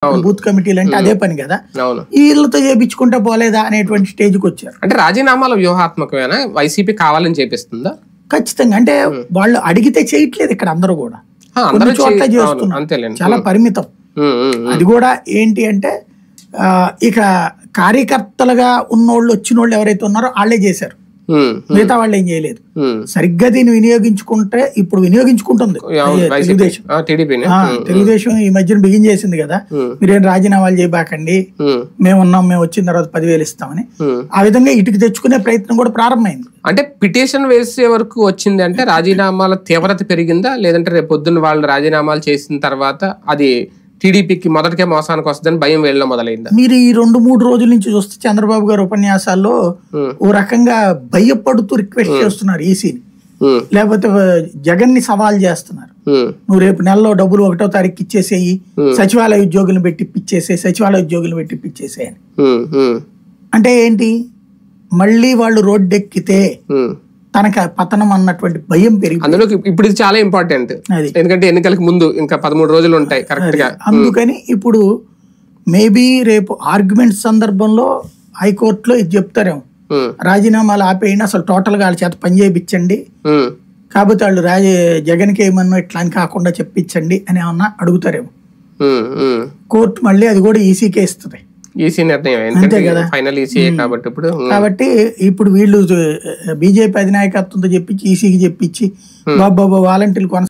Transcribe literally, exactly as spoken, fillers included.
Booth కమిటీలు అంటే అదే పని కదా, వీళ్ళతో చేయించుకుంటే పోలేదా అనేటువంటి స్టేజ్కి వచ్చారు. అంటే రాజీనామాల వ్యూహాత్మకమైన వైసీపీ కావాలని చేపిస్తుందా? ఖచ్చితంగా. అంటే వాళ్ళు అడిగితే చేయట్లేదు ఇక్కడ, అందరూ కూడా కొన్ని చోట్ల చేస్తున్నారు, చాలా పరిమితం. అది కూడా ఏంటి అంటే ఇక కార్యకర్తలుగా ఉన్నోళ్ళు వచ్చిన వాళ్ళు ఎవరైతే ఉన్నారో వాళ్ళే చేశారు, మిగతా వాళ్ళు ఏం చేయలేదు. సరిగ్గా దీన్ని వినియోగించుకుంటే ఇప్పుడు వినియోగించుకుంటుంది తెలుగుదేశం. తెలుగుదేశం ఈ మధ్యన బిగిన్ చేసింది కదా, మీరేం రాజీనామాలు చేయబాకండి, మేమున్నాం, మేము వచ్చిన తర్వాత పదివేలు ఇస్తామని. ఆ విధంగా ఇటుకు తెచ్చుకునే ప్రయత్నం కూడా ప్రారంభమైంది. అంటే పిటిషన్ వేసే వరకు వచ్చింది అంటే రాజీనామాల తీవ్రత పెరిగిందా, లేదంటే రేపు పొద్దున్న వాళ్ళు రాజీనామాలు చేసిన తర్వాత అది టీడీపీకి మొదటికే మోసానికి వస్తుందని భయం వీళ్ళలో మొదలైందా? మీరు ఈ రెండు మూడు రోజుల నుంచి చూస్తే చంద్రబాబు గారు ఉపన్యాసాల్లో ఓ రకంగా భయపడుతూ రిక్వెస్ట్ చేస్తున్నారు ఈసీని, లేకపోతే జగన్ ని సవాల్ చేస్తున్నారు. నువ్వు రేపు నెలలో డబ్బులు ఒకటో తారీఖు ఇచ్చేసేయి, సచివాలయ ఉద్యోగులను పెట్టి ఇప్పించేసేయి, సచివాలయ ఉద్యోగులను పెట్టి ఇప్పించేసేయని. అంటే ఏంటి, మళ్ళీ వాళ్ళు రోడ్డెక్కితే తనకి పతనం అన్నటువంటి భయం పెరిగి, అందులో ఇప్పుడు ఇది చాలా ఇంపార్టెంట్, ఎందుకంటే ఎన్నికలకు ముందు ఇంకా పదమూడు రోజులు ఉంటాయి కరెక్ట్ గా. అందుకని ఇప్పుడు మేబీ రేపు ఆర్గ్యుమెంట్ సందర్భంలో హైకోర్టులో ఇది చెప్తారేమో, రాజీనామాలు ఆపేయండి, అసలు టోటల్ గా వాళ్ళ చేత పని చేయించండి, కాకపోతే వాళ్ళు రాజ జగన్ కి ఏమన్నా ఇట్లా అని కాకుండా చెప్పించండి అని ఏమన్నా అడుగుతారేమో. కోర్టు మళ్ళీ అది కూడా ఈసీకే ఇస్తుంది, ఈసీ నిర్ణయం ఫైనల్ ఈసీ కాబట్టి. ఇప్పుడు కాబట్టి ఇప్పుడు వీళ్ళు బీజేపీ అధినాయకత్వంతో చెప్పించి ఈసీకి చెప్పించి బాబా వాలంటీర్లు కొనసాగి